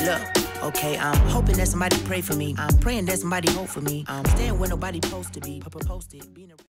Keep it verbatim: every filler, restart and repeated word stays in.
Look, okay, I'm hoping that somebody pray for me. I'm praying that somebody hope for me. I'm staying where nobody supposed to be. Posted, being a